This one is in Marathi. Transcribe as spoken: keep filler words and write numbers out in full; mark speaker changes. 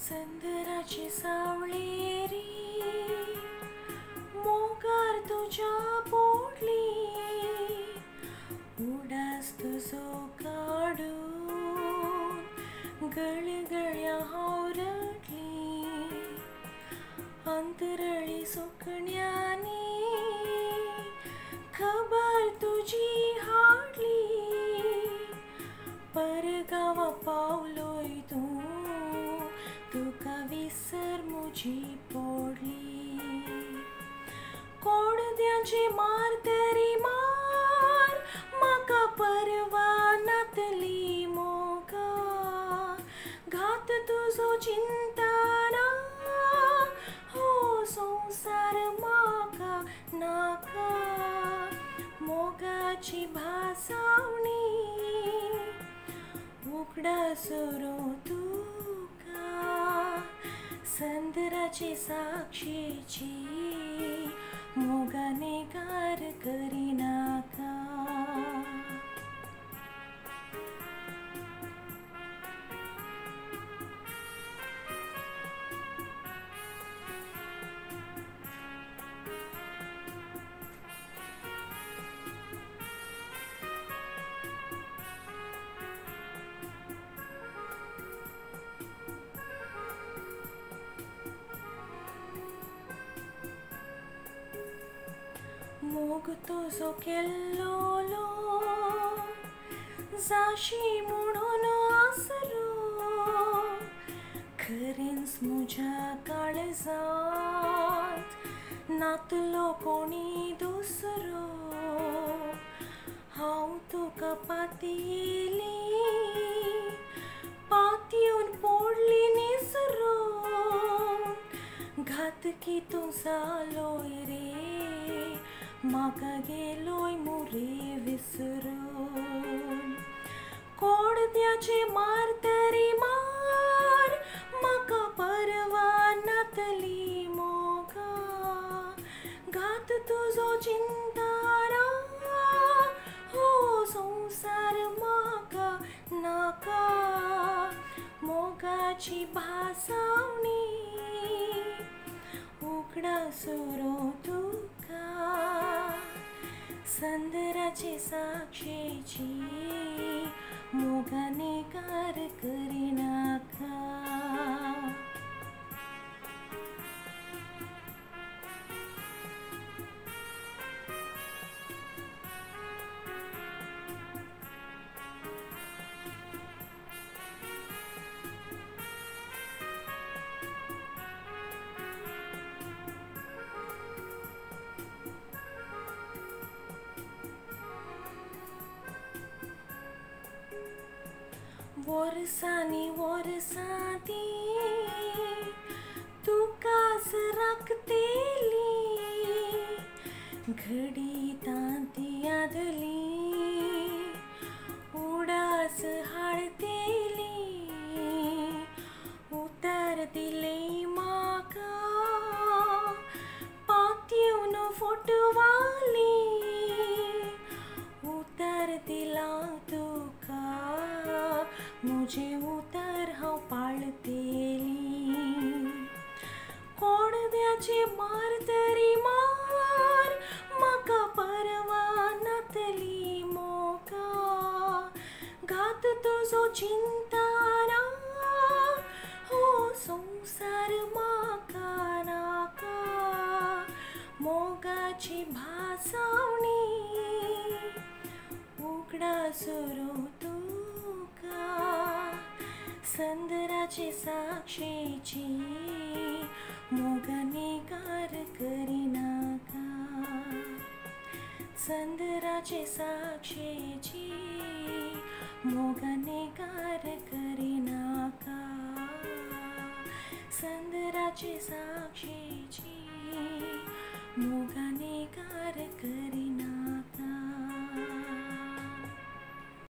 Speaker 1: संदराची सावळेरी मोगार तुझ्या पोटली उडास तुझो काढून गळगळ्या हावरटली अंतरळी सुकण्यानी खबर तुझी हाडली परगावा पावलोय तू तुका विसर मुझी पडली कोडद्याचे मार तरी मार म्हाका परवा नातली मोगा घात तुझो चिंतना हो संसार म्हाका नाका मोगाची भासावणी उगडा सुरू तुका संदराची साक्षीची मोगाने कार करिनाका मोग तुझो केल्लोलो जाशी म्हणून आसलो खरेंच म्हज्या काळजांत नातलो कोणी दुसरो हांव तुका पातयेली पातयेवन पडली निसरो घातकी तूं जालोय रे म्हाका गेलोय मोरे विसरून कोडद्याचे मार तरी मार म्हाका परवा नातली मोगा घात तुझो चिंताना हो संसार म्हाका नाका मोगाची भासावणी उगडा सुरू तुका संदराची साक्षीची मोगाने कार करिनाका वर्सांनी वर्सांती तुकाच राखतेली घडी तांती आदली उडास हाडतेली उतर दिले म्हाका पातयेवन फुटवाली उतर दिला तुका मुझे उतर हांव पाळतेली कोडद्याचे मार तरी मार म्हाका परवा नातली मोगा घात तुझो चिंताना हो संसार म्हाका नाका मोगाची भासावणी उगडा सुरू संदराची साक्षीची मोगाने कार करिनाका संदराची साक्षीची मोगाने कार करिनाका संदराची साक्षीची मोगाने कार करि